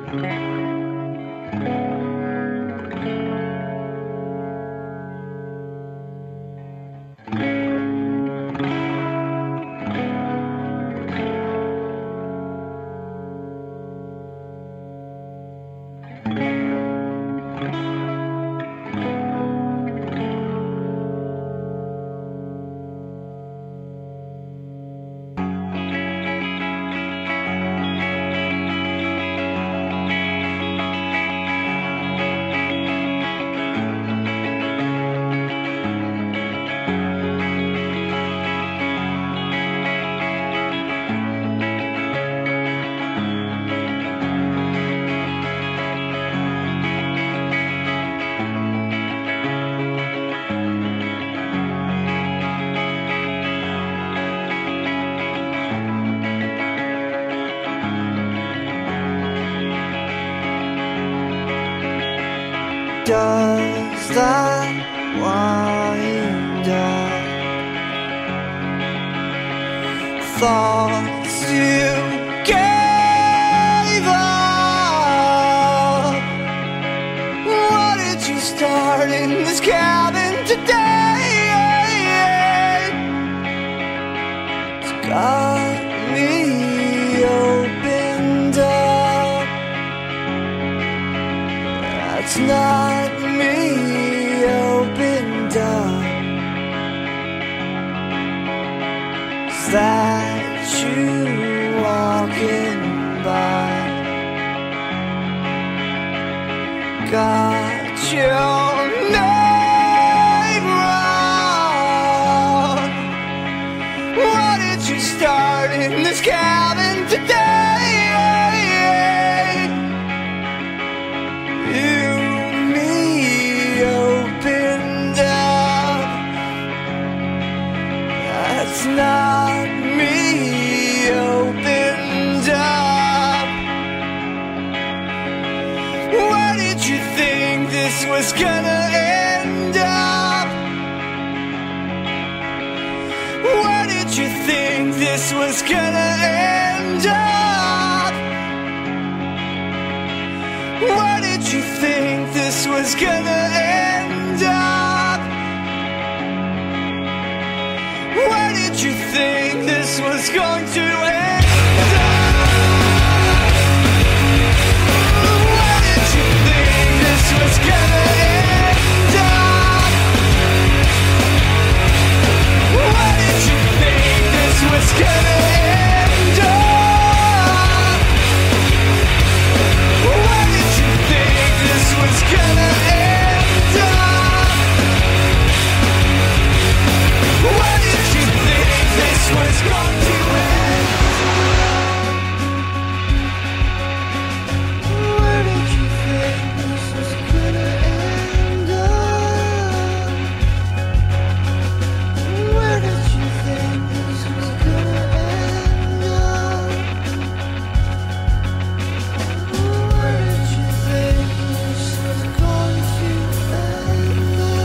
Does that wind up thoughts you gave up? What did you start in this cabin today? It's got me opened up. That's not me opened up. Is that you walking by? Got your name wrong. What did you start in this cabin today? It's not me opened up. Where did you think this was gonna end up? Where did you think this was gonna end up? Where did you think this was gonna end up? Where did you think this was going to end up? Where did you think this was gonna end up? Where did you think this was gonna end up? Where did you think this was gonna end up? Where did you think this was going to end? Where did you think this was gonna end up? Where did you think this was gonna end up? Where did you think this was going to end up?